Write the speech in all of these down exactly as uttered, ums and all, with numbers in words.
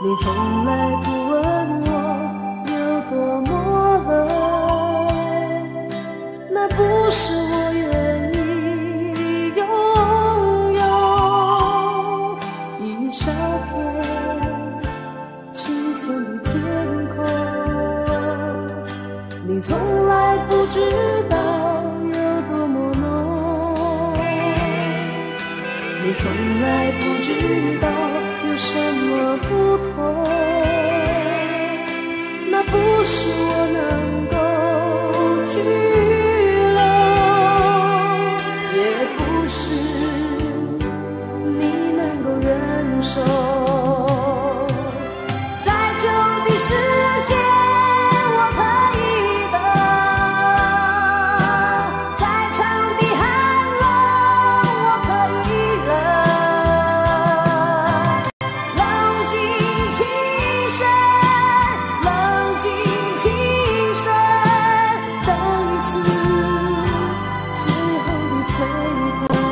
你从来不问我有多么冷，那不是我愿意拥有一小片清纯的天空。你从来不知道有多么浓，你从来不知道有什么不同，那不是我能够拘留，也不是你能够忍受。再久的时间我可以等，再长的寒冷我可以忍。冷静起身，冷静起身，等一次最后的沸腾。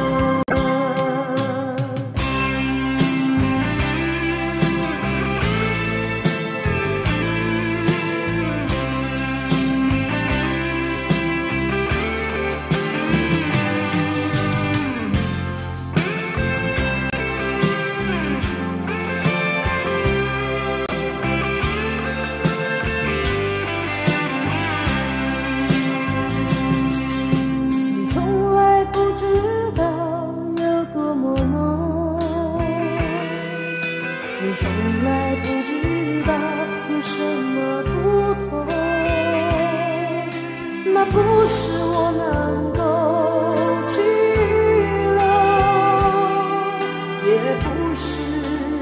你从来不知道有多么浓，你从来不知道有什么不同，那不是我能够拘留，也不是